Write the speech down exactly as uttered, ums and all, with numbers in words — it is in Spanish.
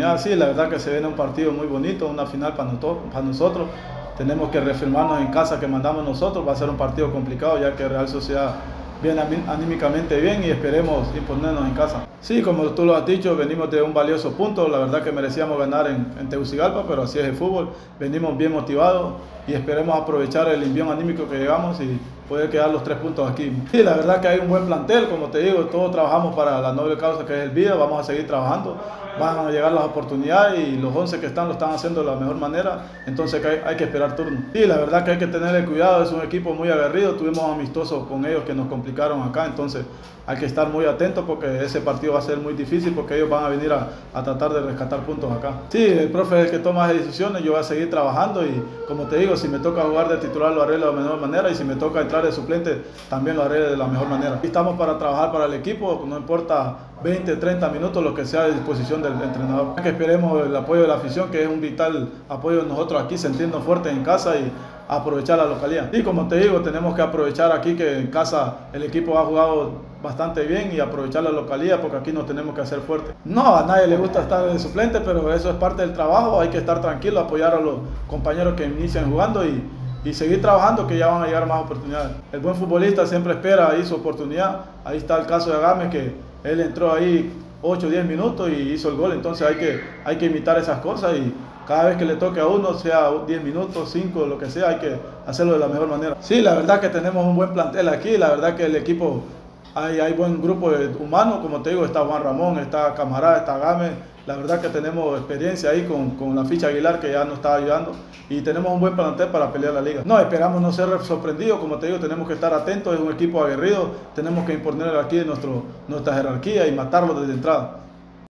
oportunidad. Sí, la verdad que se viene un partido muy bonito, una final para, noto, para nosotros. Tenemos que reafirmarnos en casa que mandamos nosotros. Va a ser un partido complicado ya que Real Sociedad viene anímicamente bien y esperemos imponernos en casa. Sí, como tú lo has dicho, venimos de un valioso punto. La verdad que merecíamos ganar en, en Tegucigalpa, pero así es el fútbol. Venimos bien motivados y esperemos aprovechar el envión anímico que llegamos y poder quedar los tres puntos aquí. Sí, la verdad que hay un buen plantel, como te digo, todos trabajamos para la noble causa que es el video, vamos a seguir trabajando, van a llegar las oportunidades y los once que están lo están haciendo de la mejor manera, entonces hay, hay que esperar turno. Sí, la verdad que hay que tenerle cuidado, es un equipo muy aguerrido, tuvimos amistosos con ellos que nos complicaron acá, entonces hay que estar muy atentos porque ese partido va a ser muy difícil porque ellos van a venir a, a tratar de rescatar puntos acá. Sí, el profe es el que toma las decisiones, yo voy a seguir trabajando y como te digo, si me toca jugar de titular lo haré de la mejor manera y si me toca entrar de suplente también lo haré de la mejor manera. Estamos para trabajar para el equipo, no importa veinte, treinta minutos, lo que sea a disposición del entrenador. Que esperemos el apoyo de la afición, que es un vital apoyo de nosotros aquí, sentirnos fuertes en casa y aprovechar la localidad. Y como te digo, tenemos que aprovechar aquí que en casa el equipo ha jugado bastante bien y aprovechar la localidad porque aquí nos tenemos que hacer fuertes. No, a nadie le gusta estar de suplente, pero eso es parte del trabajo, hay que estar tranquilo, apoyar a los compañeros que inician jugando y, y seguir trabajando que ya van a llegar más oportunidades. El buen futbolista siempre espera ahí su oportunidad, ahí está el caso de Agame que él entró ahí ocho o diez minutos y hizo el gol, entonces hay que, hay que imitar esas cosas y cada vez que le toque a uno, sea diez minutos, cinco, lo que sea, hay que hacerlo de la mejor manera. Sí, la verdad que tenemos un buen plantel aquí, la verdad que el equipo, hay, hay buen grupo humano, como te digo, está Juan Ramón, está Camarada, está Agame, la verdad que tenemos experiencia ahí con, con la ficha Aguilar que ya nos está ayudando y tenemos un buen plantel para pelear la liga. No, esperamos no ser sorprendidos, como te digo, tenemos que estar atentos, es un equipo aguerrido, tenemos que imponer aquí nuestro, nuestra jerarquía y matarlo desde entrada.